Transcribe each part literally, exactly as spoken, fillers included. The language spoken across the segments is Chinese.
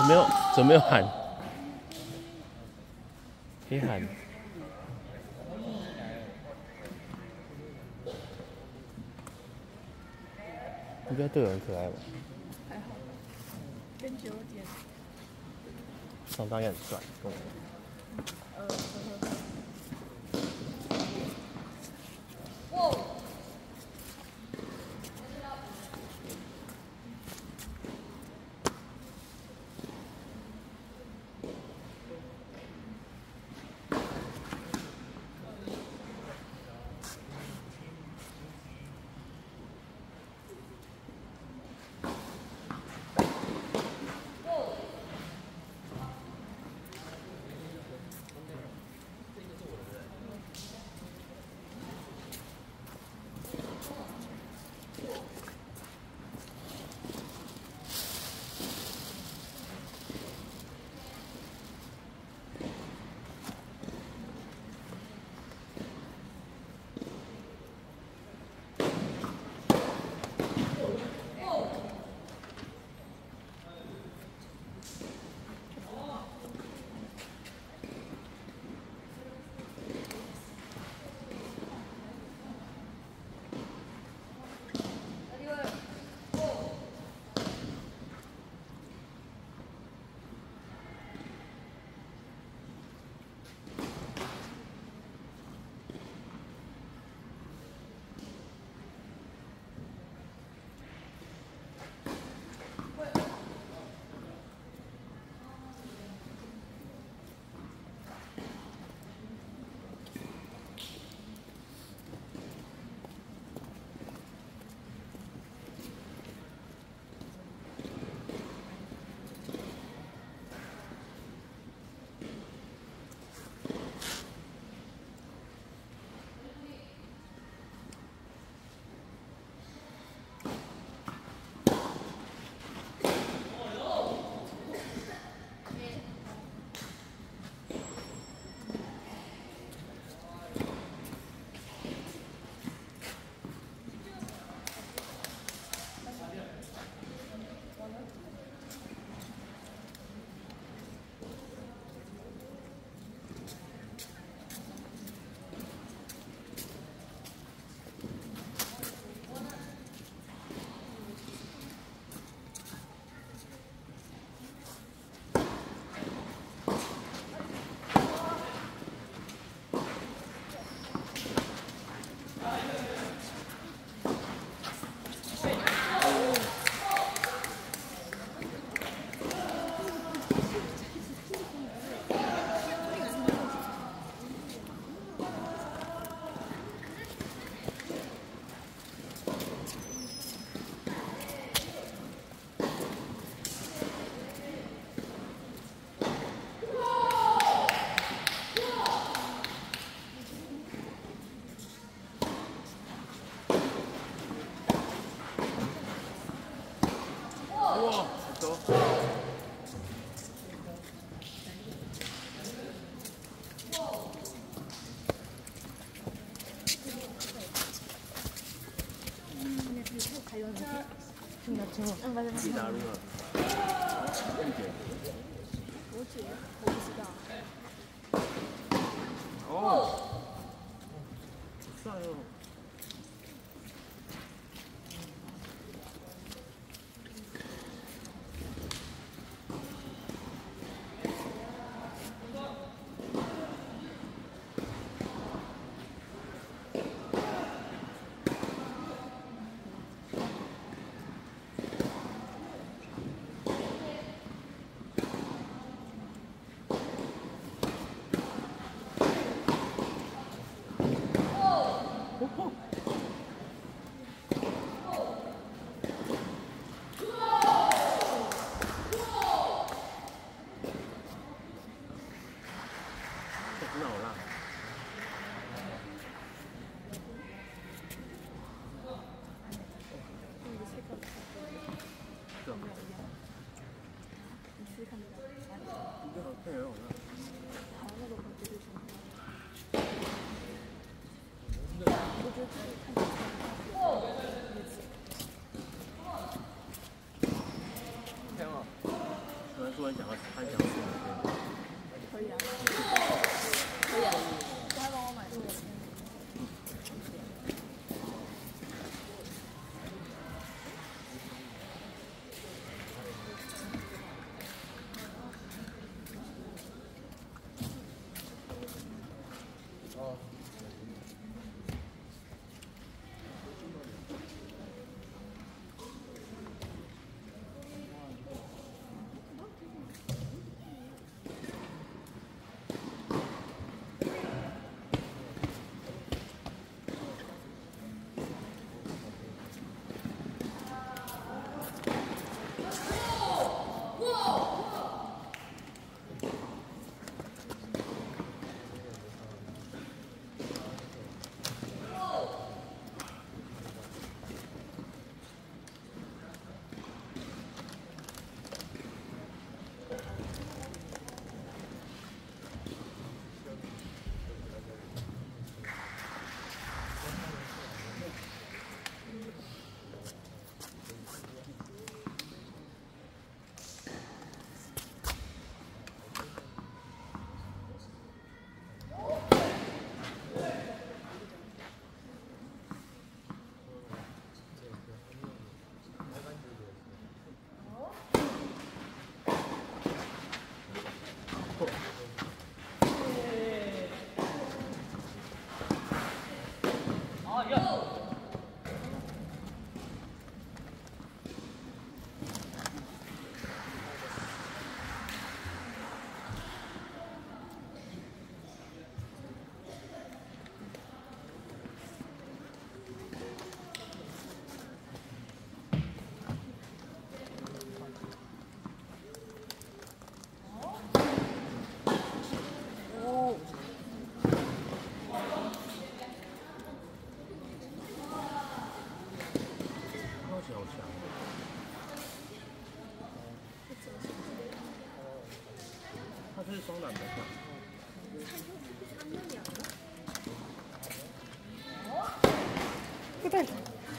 准备有准备有喊，可以喊。你不要对我很可爱吧？ 还好，跟九点。 上当也很帅，跟我。 呃，呵呵。 嗯，不是不是。 加入了。 我姐，我不知道。 哦。帅哦。 我很想要，很想要吃哪边？ 可以啊，可以啊，他帮我买这个。 这是双篮的吧？ 不对。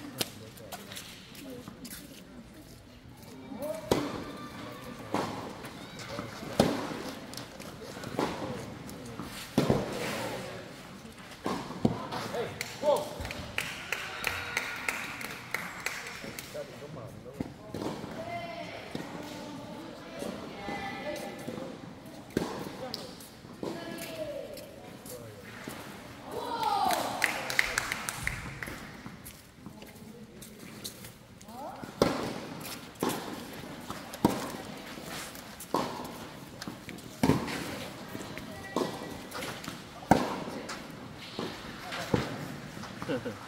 呵呵。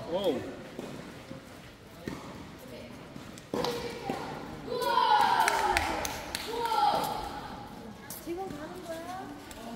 哦。 지금 가는 거야?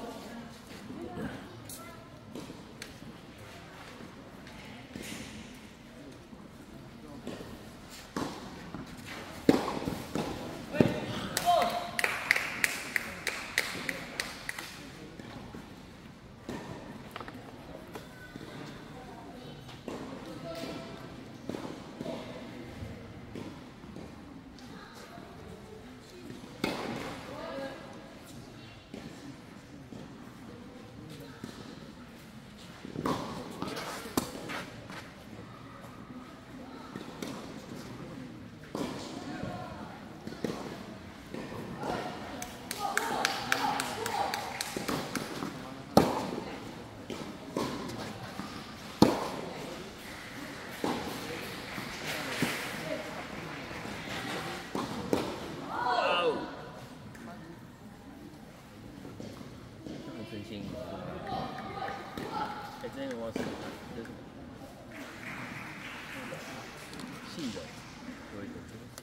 哎，这个我是这是细的，有一点。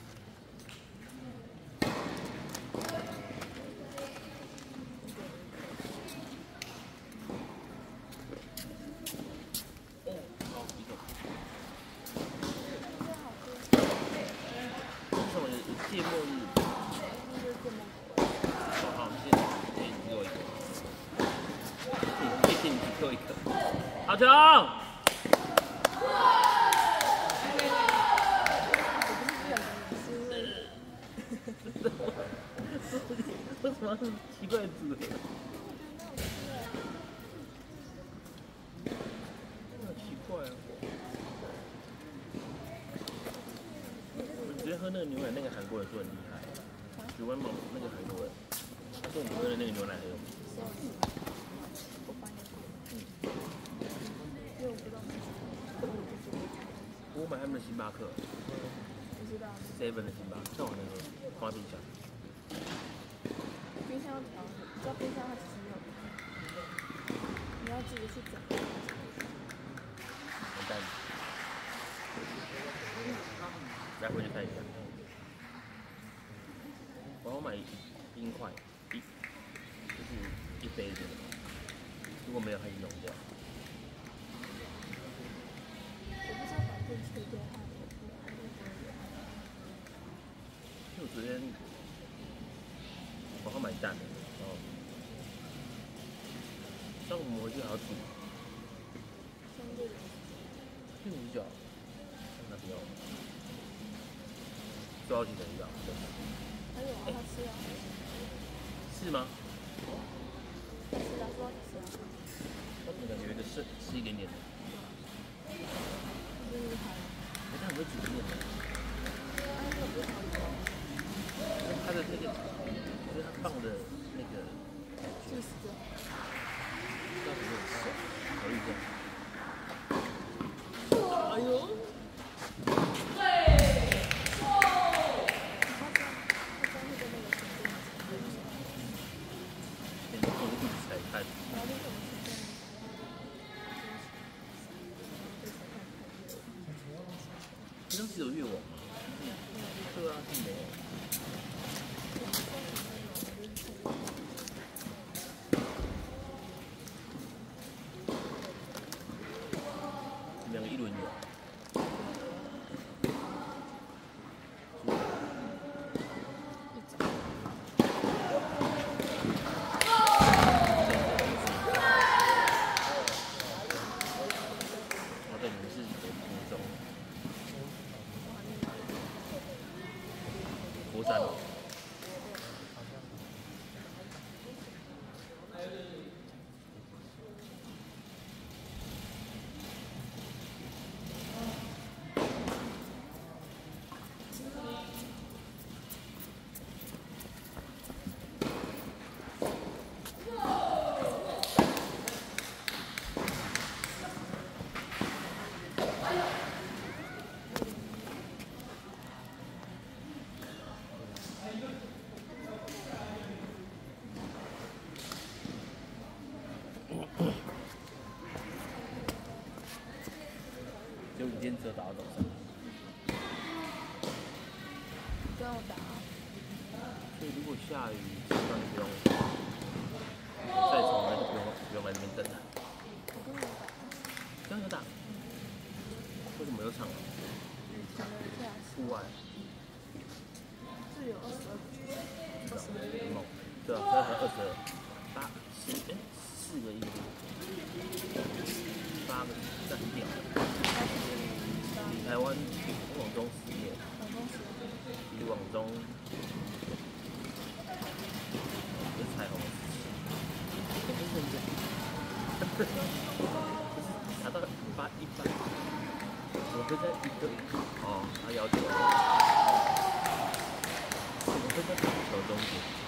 哦，好，一个。这是什么？芥末日。好好，谢谢，可以给我一个。谢谢你给我一个。阿强。为什么是奇怪的字？好奇怪啊！我觉得喝那个牛奶，那个韩国人说很厉害。九万毛那个韩国人，他说你喝的那个牛奶很有名。我买他们的星巴克。 不知道。 seven 的星巴克，看我那个花冰箱。 冰箱要调，你知道冰箱它其实没有冰，你要自己去转。 完蛋了，来回去看一下。我要买冰块，一就是一杯的，如果没有，它就融掉。 我不知道把电吹掉它。 因为我昨天我要买蛋，然后但我们回去还要煮。六五九，那不要，多少钱一样？ 还有啊，他吃啊。 是吗？ 吃啊，说吃啊。 他怎么感觉有一个是吃一点点的？ 真厉害。 哎，他很会煮面的。 啊，这个不好吃。 他的那个，就是他放的那个， 就是这样。 到底有什么？考虑一下。哎呦！现在我一直在看。这张是有越网吗？对啊，是没有。两个一轮有。好在你们是国中，国三。 就一天只有打到早上。 不用打。 所以如果下雨，基本上就不用赛场，那就不用不用来这边等了。 我都没有打。 这样有打？为什么有场？ 可能下户外。 是有二十二个。 二十二很猛。对啊，现在才二十二，八四哎四个一个，八个站掉。比台湾网中实业， 网中实业， 比网中不是彩虹，真真正正，不是查到八一百，我会在一个哦，他要求，我会在打球中间。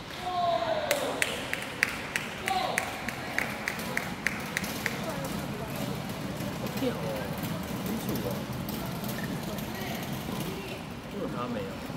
好屌哦，清楚哦，这个他没有。